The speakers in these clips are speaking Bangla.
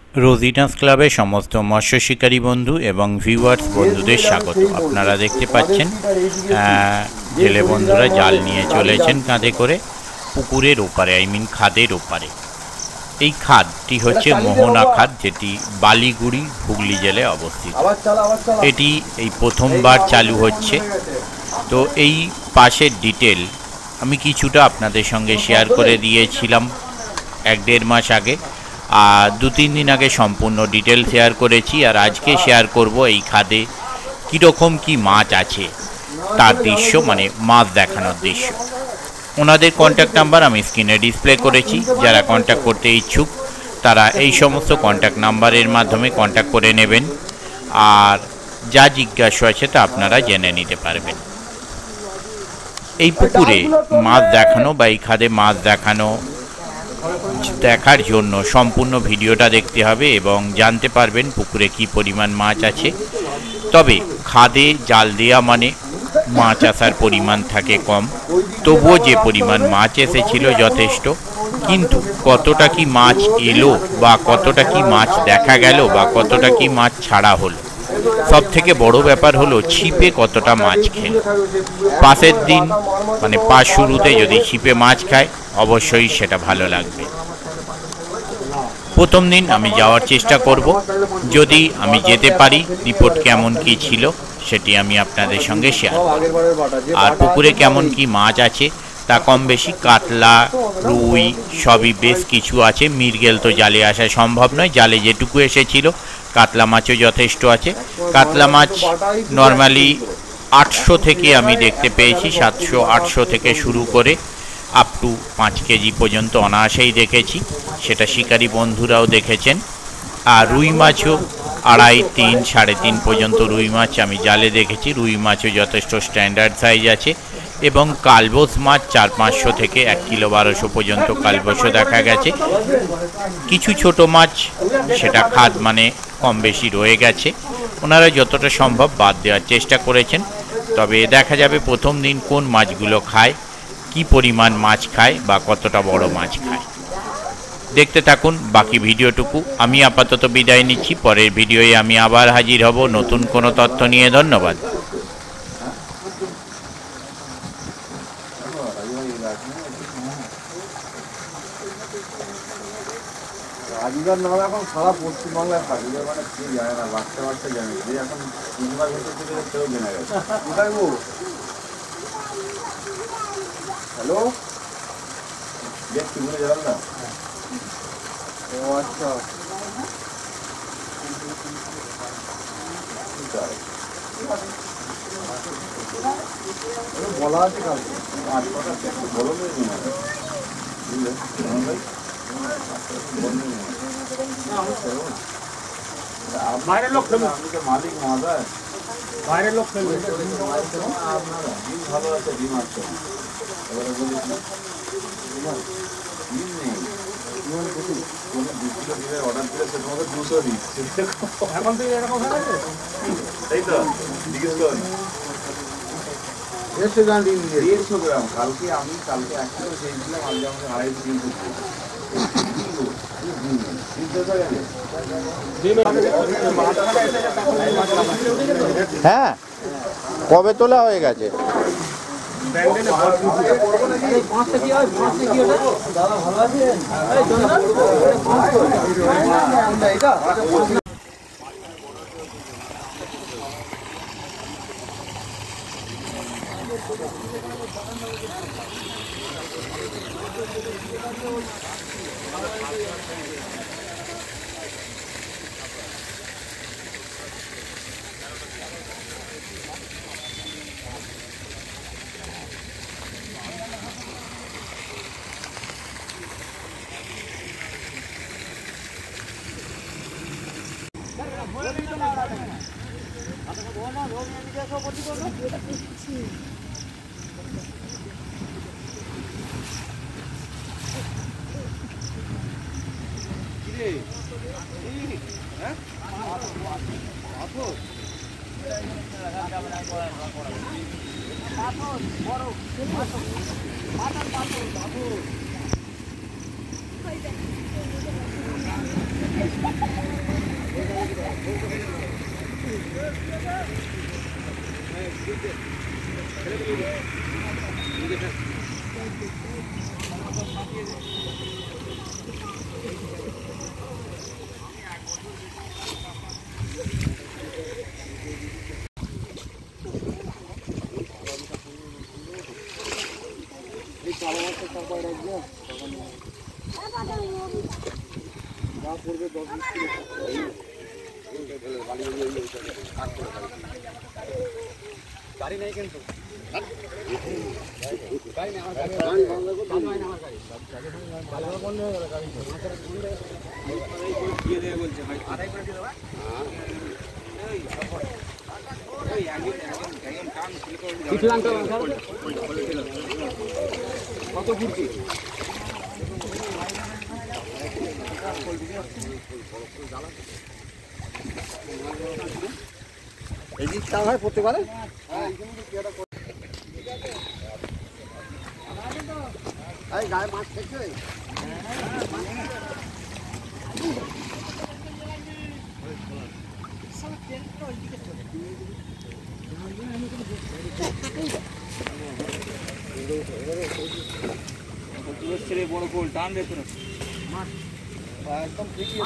রোজিনাস ক্লাবে সমস্ত মৎস্য শিকারী বন্ধু এবং ভিউয়ার্স বন্ধুদের স্বাগত। আপনারা দেখতে পাচ্ছেন জেলে বন্ধুরা জাল নিয়ে চলেছেন কাঁধে করে পুকুরের ওপারে, খাদের ওপারে। এই খাদটি হচ্ছে মোহনা খাদ, যেটি বালিগুড়ি হুগলি জেলায় অবস্থিত। এটি এই প্রথমবার চালু হচ্ছে। তো এই পাশের ডিটেল আমি কিছুটা আপনাদের সঙ্গে শেয়ার করে দিয়েছিলাম 1-1.5 মাস আগে, আর 2-3 দিন আগে সম্পূর্ণ ডিটেল শেয়ার করেছি। আর আজকে শেয়ার করব এই খাদে কীরকম কি মাছ আছে তার দৃশ্য, মাছ দেখানোর দৃশ্য। ওনাদের কন্ট্যাক্ট নাম্বার আমি স্ক্রিনে ডিসপ্লে করেছি। যারা কন্ট্যাক্ট করতে ইচ্ছুক তারা এই সমস্ত কন্ট্যাক্ট নাম্বারের মাধ্যমে কন্ট্যাক্ট করে নেবেন, আর যা জিজ্ঞাসা আছে তা আপনারা জেনে নিতে পারবেন। এই পুকুরে মাছ দেখানো বা এই খাদে মাছ দেখার জন্য সম্পূর্ণ ভিডিওটা দেখতে হবে এবং জানতে পারবেন পুকুরে কি পরিমাণ মাছ আছে। তবে খাদে জাল দেওয়া মাছ আসার পরিমাণ থাকে কম, তবুও যে পরিমাণ মাছ এসেছিল যথেষ্ট। কিন্তু কতটা কি মাছ এলো বা কতটা কি মাছ দেখা গেল বা কতটা কি মাছ ছাড়া হলো, সব থেকে বড় ব্যাপার হলো ছিপে কতটা মাছ খেল। পাশের দিন পাশ শুরুতে যদি ছিপে মাছ খায় অবশ্যই সেটা ভালো লাগবে। প্রথম দিন আমি যাওয়ার চেষ্টা করব, যদি আমি যেতে পারি রিপোর্ট কেমন কি ছিল সেটি আমি আপনাদের সঙ্গে শেয়ার করব। আর পুকুরে কেমন কি মাছ আছে তা কম বেশি কাতলা, রুই সবই বেশ কিছু আছে। মৃগেল তো জালে আসা সম্ভব নয়, জালে যেটুকু এসেছিল। কাতলা মাছও যথেষ্ট আছে। কাতলা মাছ নর্মালি 800 থেকে আমি দেখতে পেয়েছি, 700-800 থেকে শুরু করে আপ টু 5 কেজি পর্যন্ত অনায়াসেই দেখেছি, সেটা শিকারী বন্ধুরাও দেখেছেন। আর রুই মাছও 2.5, 3, 3.5 পর্যন্ত রুই মাছ আমি জালে দেখেছি। রুই মাছও যথেষ্ট স্ট্যান্ডার্ড সাইজ আছে। এবং কালবোস মাছ 400-500 থেকে 1 কিলো 1200 পর্যন্ত কালবোসও দেখা গেছে। কিছু ছোট মাছ সেটা খাদ কম বেশি রয়ে গেছে, ওনারা যতটা সম্ভব বাদ দেওয়ার চেষ্টা করেছেন। তবে দেখা যাবে প্রথম দিন কোন মাছগুলো খায়, কি পরিমাণ মাছ খায় বা কতটা বড় মাছ খায়। দেখতে থাকুন বাকি ভিডিওটুকু। আমি আপাতত বিদায় নিচ্ছি, পরের ভিডিওয়ে আমি আবার হাজির হব নতুন কোনো তথ্য নিয়ে। ধন্যবাদ। রাজুদার নাম এখন সারা পশ্চিমবাংলায় থাকে, কেউ জানে না, বাচ্চা জানে, যে এখন 3 মাস হতে থেকে কেউ জেনে গেছে। কোথায় গো? হ্যালো, দেখছি বলে যাবেন না? ও আচ্ছা, বলা আছে কালকে 8 টাকা একটু বড় হয়ে নিয়ে যাবে, বুঝলে ভাই? বাইরের লোক খেলবে, আপনি তো মালিক মহাশয়, বাইরের লোক খেলবে। আপনারা ডিম ভালো আছে, ডিম আছে, এবারে বলি ডিম নেই, অর্ডার দিলে সে তোমাকে 200 দিচ্ছে। এখন থেকে এরকম হয়ে গেছে, তাই তো? জিজ্ঞেস করুন। 150 গ্রাম ডিম দিয়ে 150 গ্রাম। কালকে 1 কিলো চেয়েছিলাম, আজকে আমাকে 250 ডিম দিচ্ছে। হ্যাঁ, কবে তোলা হয়ে গেছে? দাদা ভালো আছেন? বড় গাড়ি নেই কিন্তু কত ঘুরছি এই জিনিসটা হয় প্রত্যেকবারে গায়ে মাছ খেয়েছে বড় গোল টান রে তোর একদম ঠিকই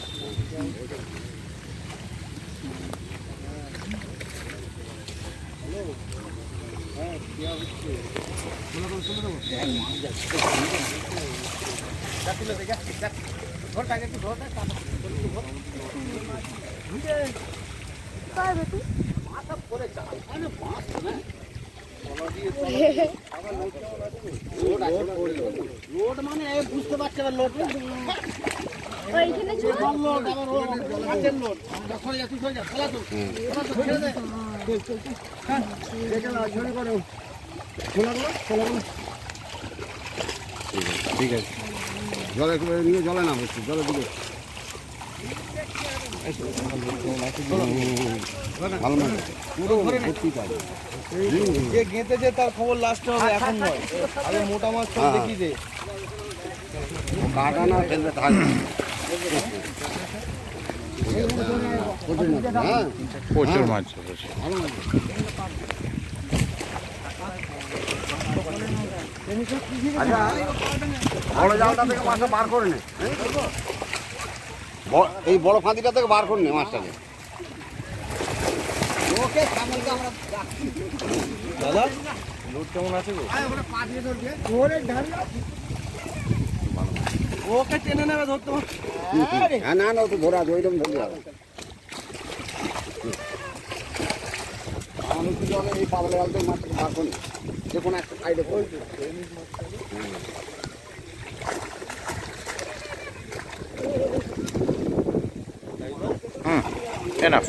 লোড মানে বুঝতে পারছে না লোড ওইখানে ছোট লোড আবার কাঠের লোড সরে যা তুই সরে যা খেলা তো ছেড়ে দে হ্যাঁ দেখে না ঝরে করো খোলাগুলো ঠিক আছে জলে নিয়ে জলে না হচ্ছে জলে দিকে ভালো মানে পুরো ভর্তি কাজ যে গেঁতে যে তার খবর লাস্ট হবে এখন নয় আগে মোটা মাছ তো দেখি দে কাটা না ফেলবে থাকবে প্রচুর মাছ আচ্ছা বড় জালটা থেকে মাছটা বার করে নে এই বড় ফাঁদিটা থেকে বার করে নে মাছটাকে ওকে সামলটা আমরা দাদা লোড কেমন আছে গো পাঠিয়ে ধরবে ওরে ঢাল ওকে টেনে নেবে ধরতে হ্যাঁ না না তো ধরা ওইরকম ধরে যাবে আমি কি জানি এই পাগলে আলতে মাছ বার করে যে কোনো একটা সাইডে পড়ে এনাফ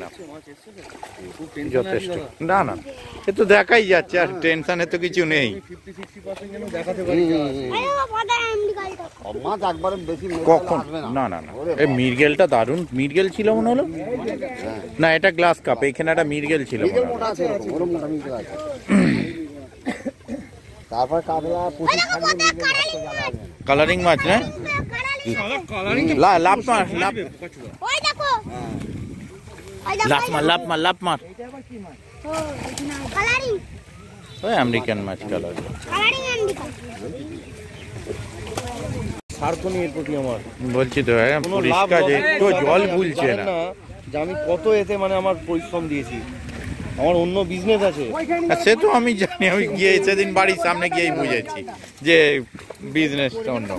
যথেষ্ট না না এ তো দেখাই যাচ্ছে আর টেনশনে তো কিছু নেই মাছ একবারে বেশি কখন না না না এই মিরগেলটা দারুণ মিরগেল ছিল মনে হলো না এটা গ্লাস কাপ এখানে একটা মিরগেল ছিল তারপর কাবলা পুঁটি কালারিং মাছ না লাভ মার লাভ লাভ মার ওই আমেরিকান মাছ কালারিং সার্থ এর প্রতি আমার বলছি তো পরিষ্কার একটু জল ভুলছে না যে আমি কত এতে মানে আমার পরিশ্রম দিয়েছি আমার অন্য বিজনেস আছে সে তো আমি জানি আমি গিয়ে সেদিন বাড়ির সামনে গিয়েই বুঝেছি যে বিজনেসটা অন্য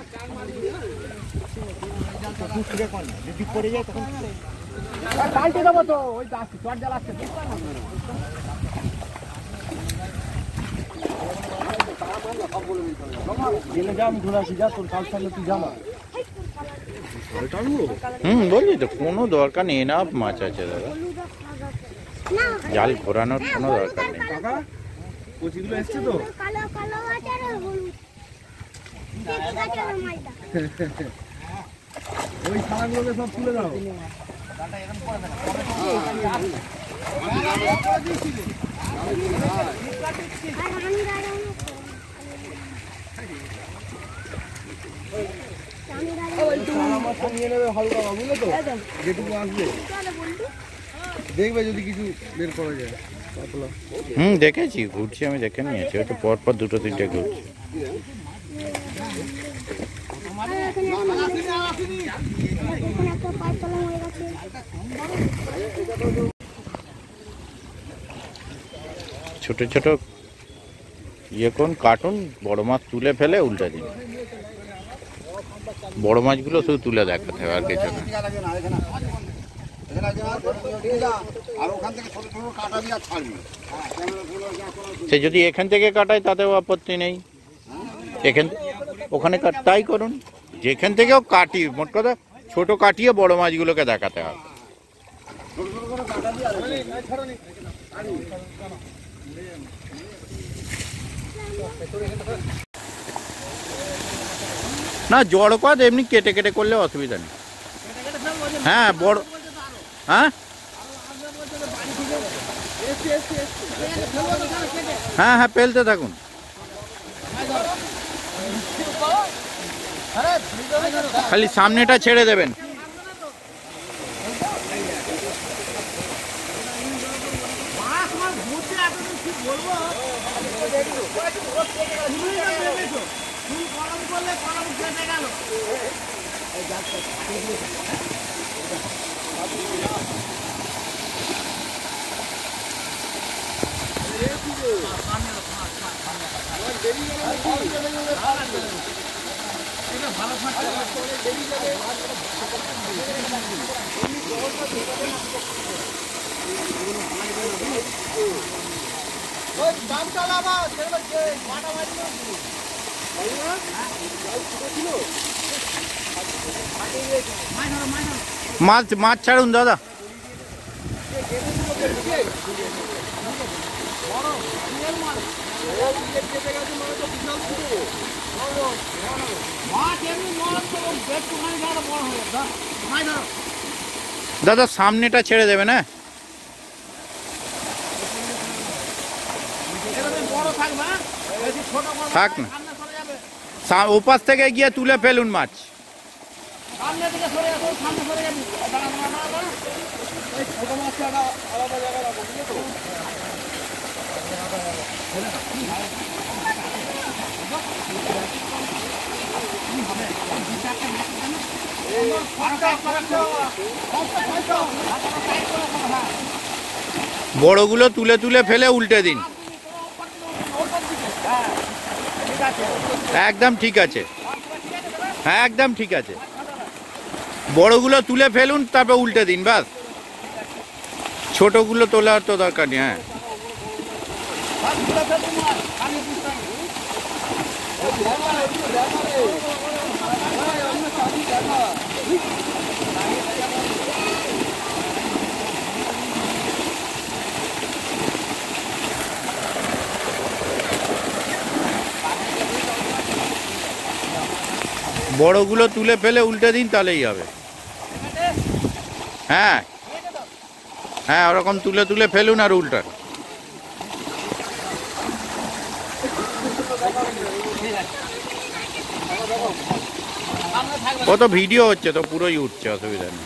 বলছি তো কোনো দরকার নেই না মাছ আছে দাদা জাল ঘোরানোর কোনো দরকার নেই কচিগুলো এসছে তো ওই ছানাগুলোকে সব তুলে দাও নিয়ে নেবে হালকা বুঝলে তো যেটুকু আসবে দেখবে যদি কিছু বের করা যায় কাতলা। দেখেছি, ঘুরছি, আমি দেখে নিয়েছি, হয়তো পরপর দুটো তিনটে ঘুরছি। ছোট ছোট কোন কার্টুন, বড় মাছ তুলে ফেলে উল্টে দিন। বড় মাছগুলো শুধু তুলে দেখাতে হবে, আর কিছু না। সে যদি এখান থেকে কাটায় তাতেও আপত্তি নেই, ওখানে তাই করুন, যেখান থেকেও কাটি, মোট কথা ছোট কাটিয়ে বড় মাছগুলোকে দেখাতে হবে। না জড় পাত এমনি কেটে কেটে করলে অসুবিধা নেই। হ্যাঁ বড়, হ্যাঁ হ্যাঁ হ্যাঁ ফেলতে থাকুন। খালি সামনেটা ছেড়ে দেবেন। মাছ মাছ ছাড়ুন দাদা। দাদা সামনেটা ছেড়ে দেবে না? থাক না, ওপাশ থেকে গিয়ে তুলে ফেলুন মাছ। বড়গুলো তুলে তুলে ফেলে উল্টে দিন। একদম ঠিক আছে, হ্যাঁ একদম ঠিক আছে। বড়গুলো তুলে ফেলুন, তারপর উল্টে দিন, বাস। ছোটগুলো তোলার তো দরকার নেই। হ্যাঁ বড়গুলো তুলে ফেলে উল্টে দিন, তাহলেই হবে। হ্যাঁ হ্যাঁ ওরকম তুলে তুলে ফেলুন আর উল্টান। ও তো ভিডিও হচ্ছে তো, পুরোই উঠছে, অসুবিধা নেই।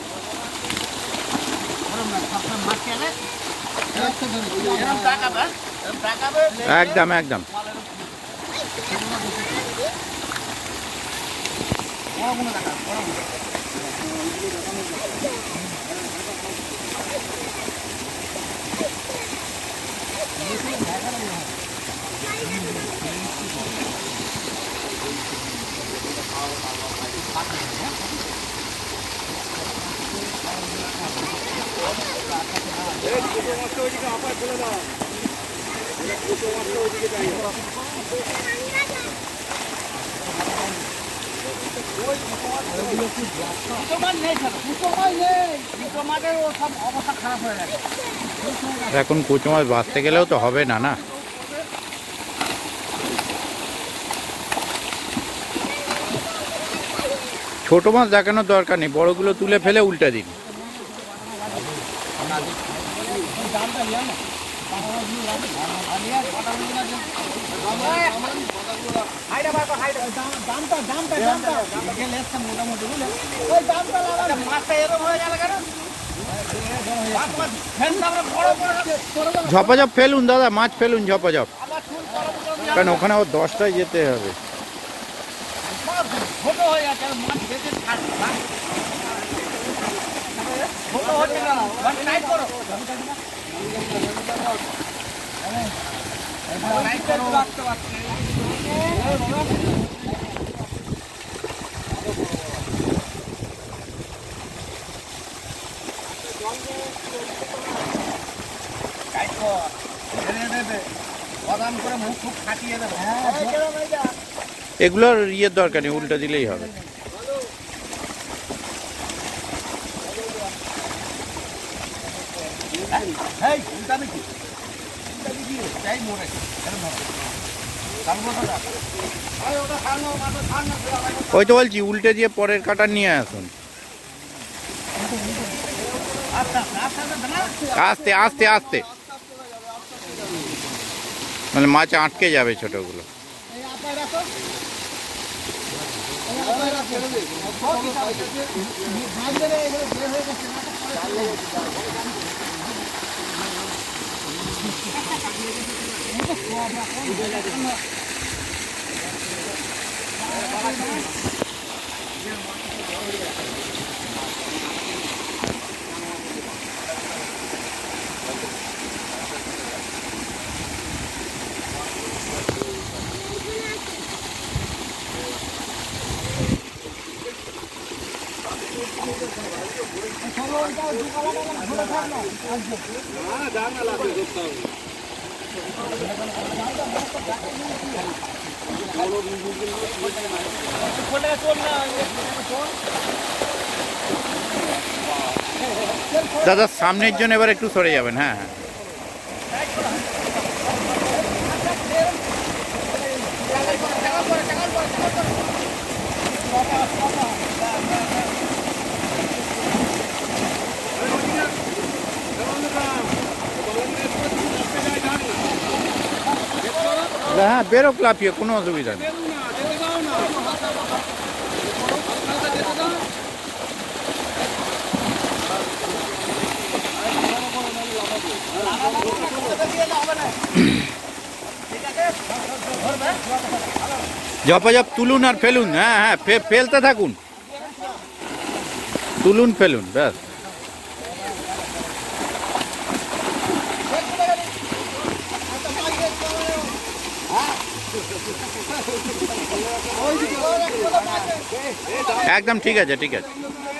একদম একদম। এখন কুচো মাছ বাঁচতে গেলেও তো হবে না, না? ছোট মাছ দেখানোর দরকার নেই, বড়গুলো তুলে ফেলে উল্টে দিন। ঝপাঝপ ফেলুন দাদা, মাছ ফেলুন ঝপাঝপ, কারণ ওখানে আবার 10টায় যেতে হবে। ছোট হয়ে যাচ্ছে, মাছ বেঁচে ছাড়বে না। ছোট হচ্ছে না, টাইট করো। টাইট করো, রাখতে পারছি। টাইট কর, ছেড়ে দেবে। বাদাম করে মুখ খুব খাটিয়ে দেবে। এগুলোর ইয়ের দরকার নেই, উল্টা দিলেই হবে। এই উল্টাবে কি? উল্টাবে কি? চাই মরে। এরকম হবে। কালবো দাদা। আরে ওটা খানো, মাথা খান না। ওই তো বলছি উল্টে দিয়ে পরের কাটা নিয়ে আসুন। আচ্ছা, আচ্ছা না। আস্তে আস্তে আস্তে, মানে মাছ আটকে যাবে ছোটগুলো। এই আপায় রাখো। এই আপায় রাখো। ভাগ দেবে, এগুলো বের হয়ে গেছে না। দাদা সামনের জন্য এবার একটু সরে যাবেন। হ্যাঁ হ্যাঁ, হ্যাঁ বেরো লাফিয়ে, কোনো অসুবিধা নেই। ঝপাঝপ তুলুন আর ফেলুন। হ্যাঁ হ্যাঁ, ফেলতে থাকুন, তুলুন ফেলুন, ব্যাস। একদম ঠিক আছে, ঠিক আছে।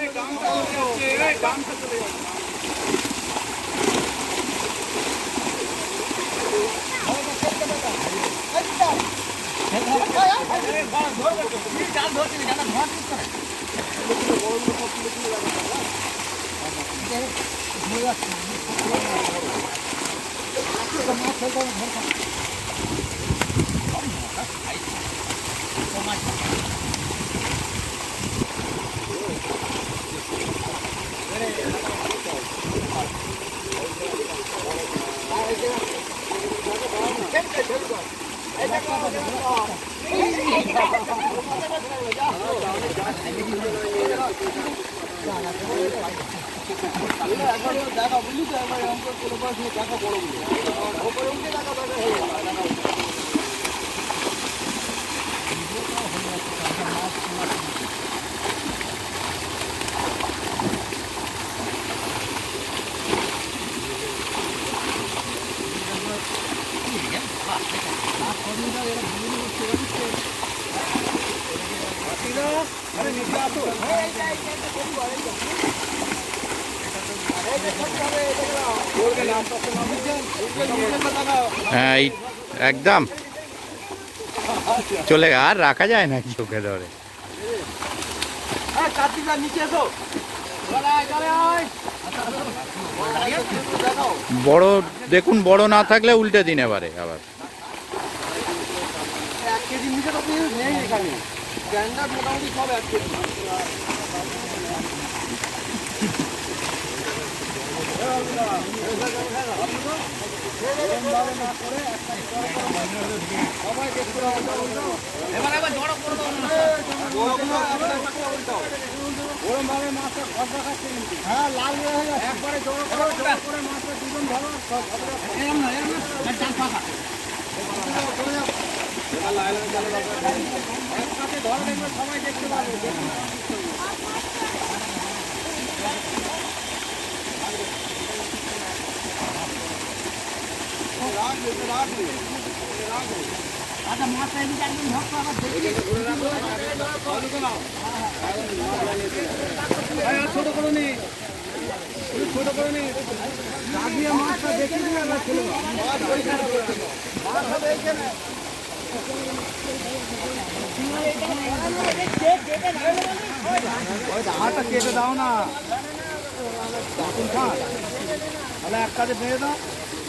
হ্যাঁ একদম চলে আর রাখা যায় না চোখে ধরে। বড় দেখুন, বড় না থাকলে উল্টে দিন এবারে আবার। 1 কেজি নিচে তো নেই এখানে, স্ট্যান্ডার্ড মোটামুটি সব 1 কেজি। এবার জড়ো করে দাও না। ওরমভাবে মাছটা ঘষা খাচ্ছে কিন্তু। হ্যাঁ, লাল হয়ে যাচ্ছে। একবারে জোর করে মাছটা দুজন ধরো, সব এরম না, জাল ফাঁকা। একসাথে ধরে দেখবে, সবাই দেখতে পাবে। আচ্ছা, মাছটা এদিকে একদম ধরতো, আবার দেখি। ছোট করে নি, ছোট করে নি। লাগিয়ে মাছটা দেখে নিয়ে আবার ছিল। মাছটা দেখে না। হাতটা কেটে দাও না, তাহলে এক কাজে বেঁধে দাও।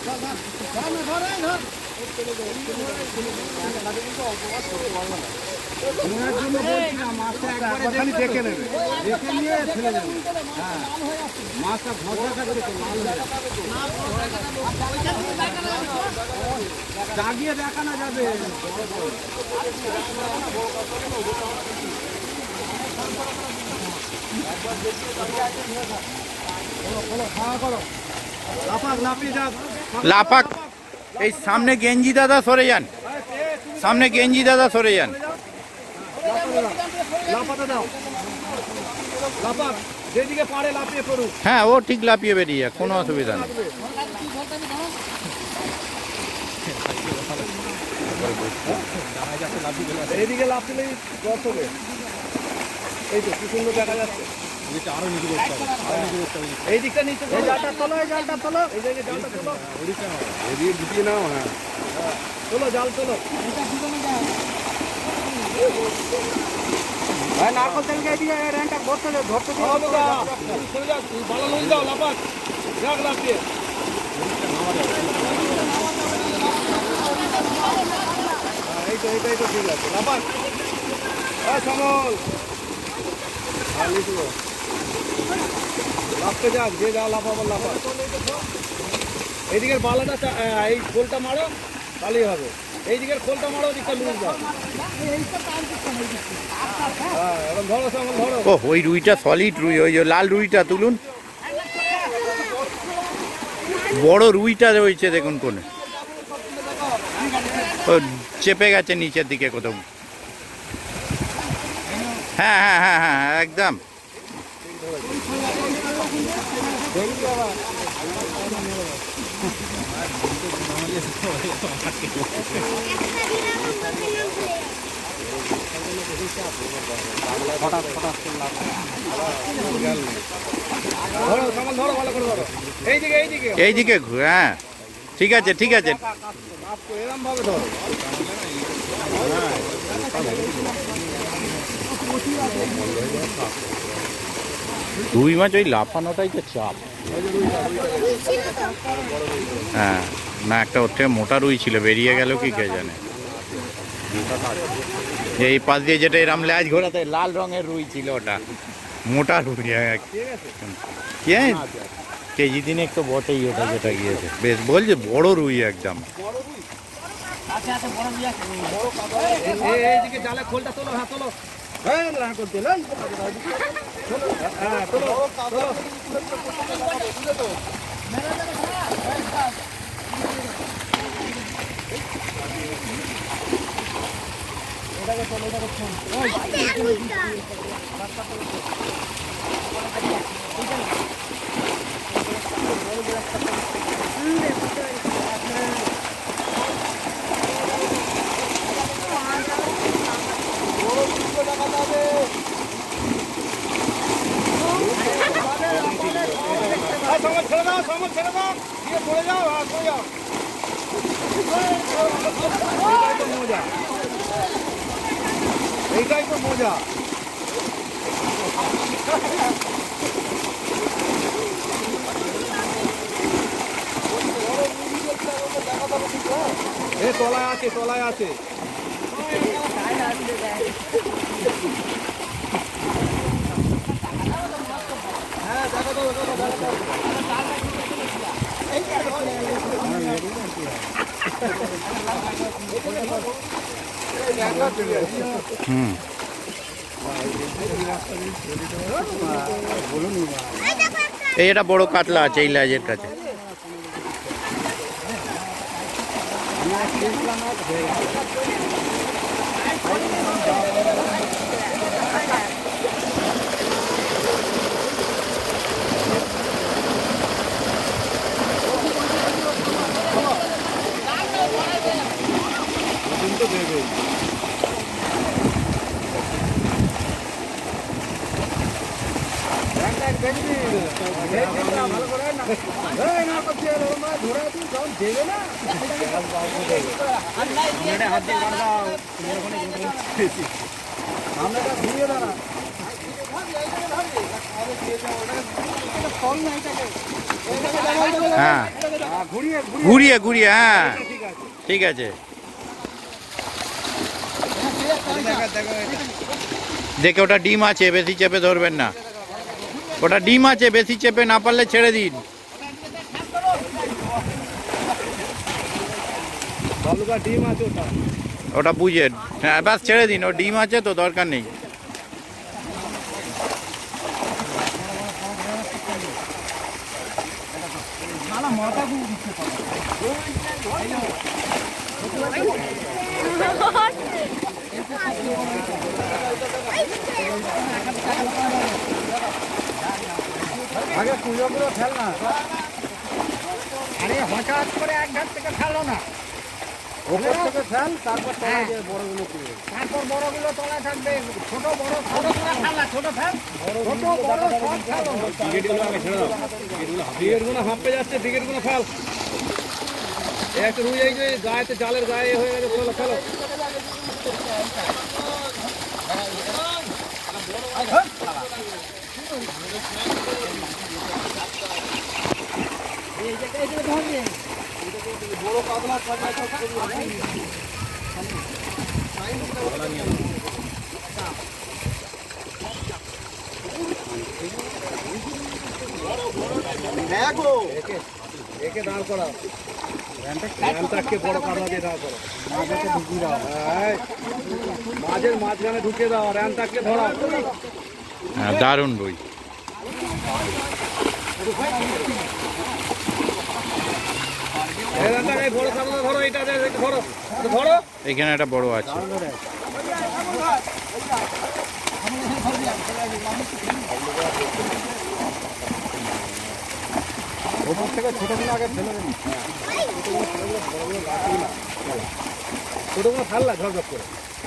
মনের জন্য বলছি না, মাছটা একবারে দেখে নেবে, দেখে নিয়ে ফেলে দেবে। হ্যাঁ, মাছটা ভজা থাকবে তো লাল হয়ে যাবে। জাগিয়ে দেখানো যাবে। লাফাক, এই সামনে গেঞ্জি দাদা সরে যান, সামনে গেঞ্জি দাদা সরে যান। লাফাতে দাও, লাফাক, যেদিকে পারে লাফিয়ে পড়ুক। হ্যাঁ, ও ঠিক লাফিয়ে বেরিয়ে যাক, কোনো অসুবিধা নেই। এইদিকে লাফিলেই জল হবে। এই তো কি সুন্দর দেখা যাচ্ছে। আরো নিচে করতে হবে, আরো নিচে করতে হবে। এই দিকটা নিচে, এই জালটা তোলো, এই জালটা তোলো, এই জায়গায় জালটা তোলো। এদিকে ঢুকিয়ে নাও। হ্যাঁ, তোলো, জাল তোলো। ভাই নারকল তেলকে এদিকে র্যানটা ধরতে দে, ধরতে দে। সরে যাও, ভালো লই যাও, লাপাক যাক লাফিয়ে। এই তো ঠিক আছে, লাপাক। সমল লাফতে যাক, যে যা লাফাবার লাফা। এইদিকের বালাটা, এই খোলটা মারো, তাহলেই হবে। এইদিকের খোলটা মারো, ওদিকটা লুজ দাও। হ্যাঁ, এরকম ধরো, সমল ধরো। ও, ওই রুইটা সলিড রুই, ওই যে লাল রুইটা তুলুন। বড় রুইটা রয়েছে দেখুন কোনে, ও চেপে গেছে নিচের দিকে কোথাও। হ্যাঁ হ্যাঁ হ্যাঁ হ্যাঁ, একদম। এইদিকে, হ্যাঁ, ঠিক আছে, ঠিক আছে। এরম ভাবে ধরো। রুই মাছ ওই লাফানোটাই তো চাপ। হ্যাঁ, না একটা ওর থেকে মোটা রুই ছিল, বেরিয়ে গেল কি কে জানে। এই পাশ দিয়ে যেটা এরম ল্যাজ ঘোরাতে, লাল রঙের রুই ছিল, ওটা মোটা রুই। কে কেজি দিনে একটু বটেই ওটা, যেটা গিয়েছে বেশ, বলছে বড় রুই একদম। এইদিকে জালে খোলটা তোলো, হ্যাঁ তোলো। ছেড়ে দাও, দিয়ে পড়ে যাও, আর পড়ে যাও। এইটাই তো মজা। এ তলায় আছে, তলায় আছে। হ্যাঁ, দেখো তো, হুম। এই এটা বড় কাতলা আছে এই লেজের কাছে। হ্যাঁ ঘুরিয়ে ঘুরিয়ে, হ্যাঁ ঠিক আছে। দেখে ওটা ডিম আছে, বেশি চেপে ধরবেন না। ওটা ডিম আছে, বেশি চেপে না পারলে ছেড়ে দিন। ডিম আছে ওটা বুঝেন, হ্যাঁ ব্যাস ছেড়ে দিন। ও ডিম আছে তো দরকার নেই। আগে কুয়োগুলো ফেল না, আরে হঠাৎ করে এক ঘাট থেকে ফেলো না, ওপর থেকে ফেল, তারপর বড়গুলো কুয়ে, তারপর বড়গুলো তলায় থাকবে। ছোট বড় ছোট করে ফেল না, ছোট ফেল, ছোট বড় সব ফেলো। ব্রিগেডগুলো আগে ছেড়ে দাও, ব্রিগেডগুলো হাঁপে যাচ্ছে, ব্রিগেডগুলো ফেল। একটা রুই এই যে গায়েতে জালের গায়ে হয়ে গেছে, ফেলো ফেলো। বড় কাতলা একে দাঁড় করা, র্যানটাকে বড় কাতলা দিয়ে দাঁড় করো, মাঝের মাঝখানে ঢুকিয়ে দাও, র্যানটাকে ধরা। হ্যাঁ দারুণ রুই। বড় কাতলা ধরো, এইটা ধরো ধরো, এখানে একটা বড় আছে। ওপর থেকে ছোটগুলো আগে ফেলে দেন, ছোটগুলো ফেললা ঝরঝর করে,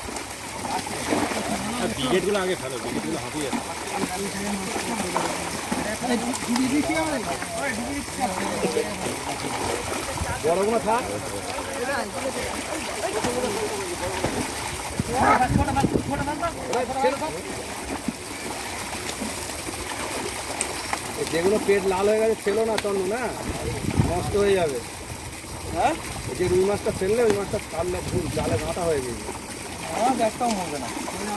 ব্রিগেডগুলো আগে ফেলো, ব্রিগেডগুলো হাঁপিয়ে যাচ্ছে। বড়গুলো থাক, যেগুলো পেট লাল হয়ে গেছে ফেলো না, চন্দ্র না নষ্ট হয়ে যাবে। হ্যাঁ যে রুই মাছটা ফেললে ওই মাছটা ছাড়লে ফুল জালে ঘাটা হয়ে গেছে, আমার ব্যাগটাও মরবে না।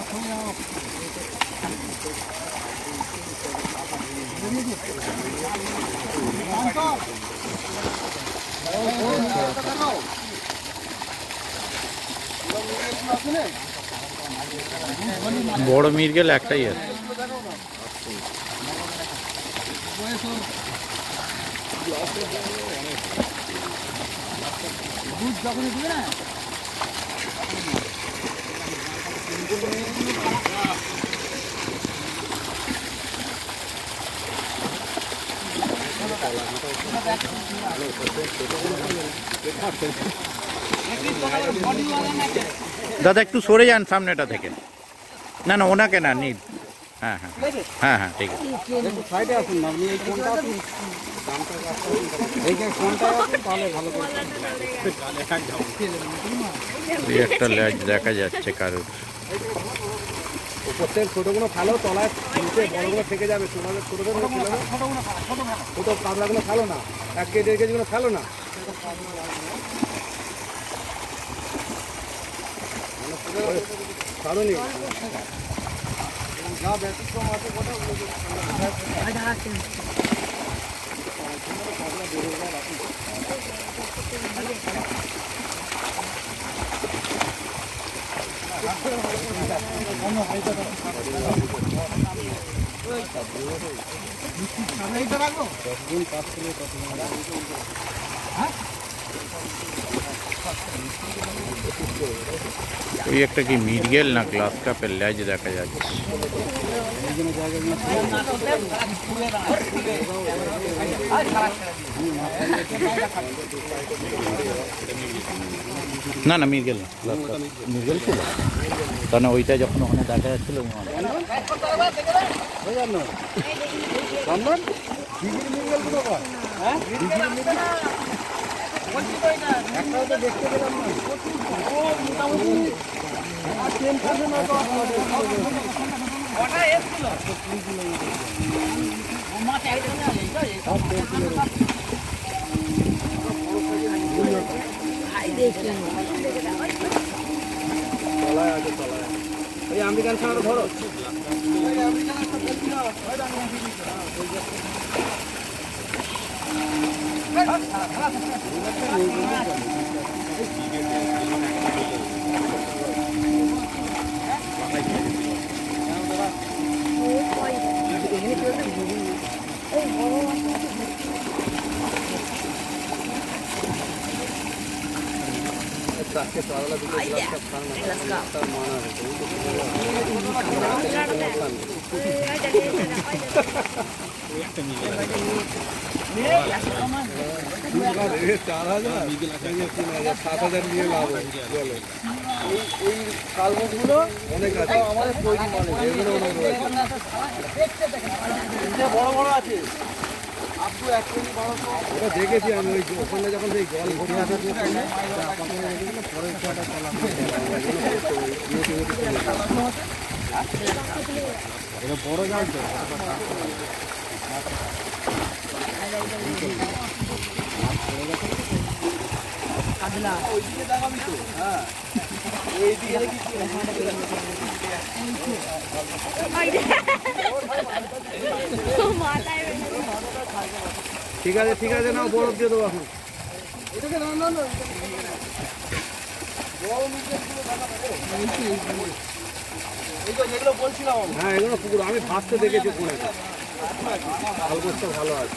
বড় মিরগেল একটাই আছে। দাদা একটু সরে যান সামনেটা থেকে। না না ওনাকে না, নীল। হ্যাঁ হ্যাঁ হ্যাঁ হ্যাঁ ঠিক আছে। সাইডে আসুন না আপনি, এই কোনটা এই কোনটা তাহলে ভালো করে একটা লেজ দেখা যাচ্ছে কারোর। উপর থেকে ছোটগুলো ফেলো, তলায় নিচে বড়গুলো থেকে যাবে। তোমাদের ছোটগুলো ছোট কাতলাগুলো ফেলো না, 1 কেজি 1.5 কেজিগুলো ফেলো না। ছাড়ুনি যা ব্যতিক্রম আছে কথা বলে এইটা রাখো। ওই একটা কি মিরগেল না গ্লাস কাপের লেজ দেখা যাচ্ছে। না না মিরগেল না, গ্লাস কাপ মিরগেল ছিল কারণ ওইটা যখন ওখানে দেখা যাচ্ছিল একটাও তো দেখতে পেলাম না। ও মোটামুটি তলায় আছে, তলায় ওই আমেরিকান ছাড়া ধরো। কালগুলো অনেক আছে, আমাদের তৈরি মানে বড় বড় আছে। ওটা দেখেছি আমি, ওই ওখানে যখন সেই জল ভরে আসার এটা বড় জাল তো। ঠিক আছে ঠিক আছে, নাও বরফ দিয়ে দেবো এখন। হ্যাঁ এগুলো পুকুর আমি ভাসতে দেখেছি পুকুরে, খালগোছটা ভালো আছে।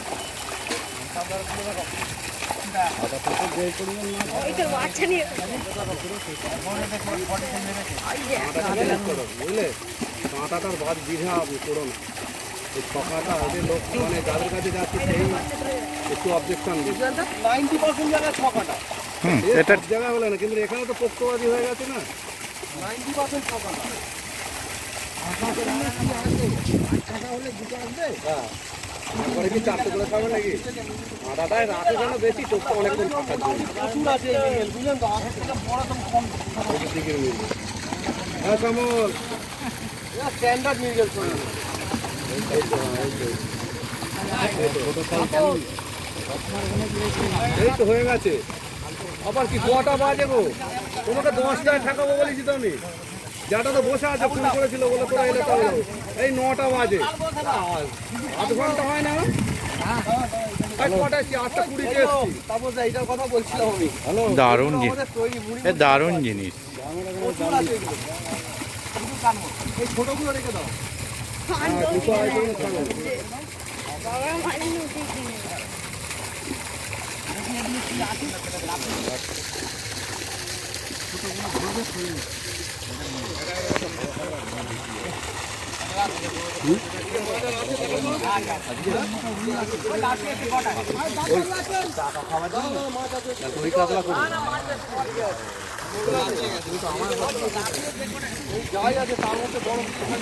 বুঝলে কাঁটাটার বাদ বিধা করো না, এই ছকাটা ওদের লোক মানে যাদের কাছে যাচ্ছে সেই একটু অবজেকশন 90% জায়গায় ছকাটা এটা জায়গায় বলে না, কিন্তু এখানে তো পক্ষবাদী হয়ে গেছে না 90% ছকাটা। হলে দুটো আসবে, তারপরে কি চারটে করে খাবে নাকি? আটাটায় রাতে যেন বেশি টোপটা অনেকক্ষণ প্রচুর আছে বুঝলেন তো, আগের থেকে বড় তো কম দিকের মিল। হ্যাঁ কমল স্ট্যান্ডার্ড মিল গেল। এই তো হয়ে গেছে। আবার কি কটা বাজে গো? তোমাকে 10টায় ঠাকাবো বলেছি তো আমি, যাটা তো বসে আছে ফোন করেছিল বলে তোরা এলে তো এই 9টা বাজে, আধ ঘন্টা হয় না? দারুণ জিনিস, দারুণ জিনিস। ছোটগুলো রেখে দাও। যাই আছে তার মধ্যে বড়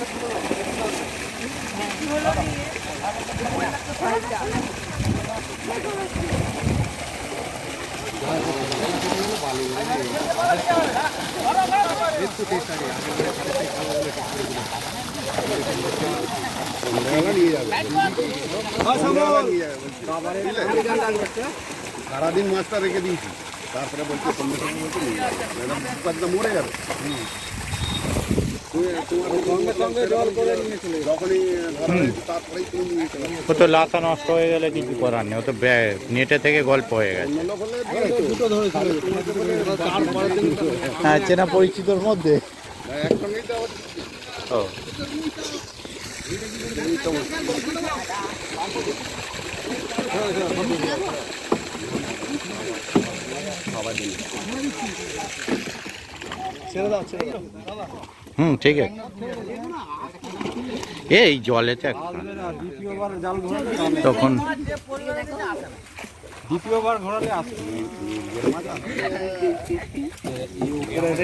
সারাদিন মাছটা রেখে দিয়েছি, তারপরে বলছি সন্ধ্যে সময় বলছি ম্যাডাম মরে যাবে। সঙ্গে সঙ্গে জল করে নিয়ে চলে যখনই তারপরেই তুমি নিয়ে চলে। ও তো লাতা নষ্ট হয়ে গেলে কিছু করার নেই, ও তো নেটে থেকে গল্প হয়ে গেছে। দুটো ধরে হ্যাঁ চেনা পরিচিতর মধ্যে। একসঙ্গেই তো ও ছেড়ে দাও ছেড়ে দাও ঠিক আছে এই জলেতে দ্বিতীয়বার জাল ঘোরালে তখন দ্বিতীয়বার ঘোরালে আসবে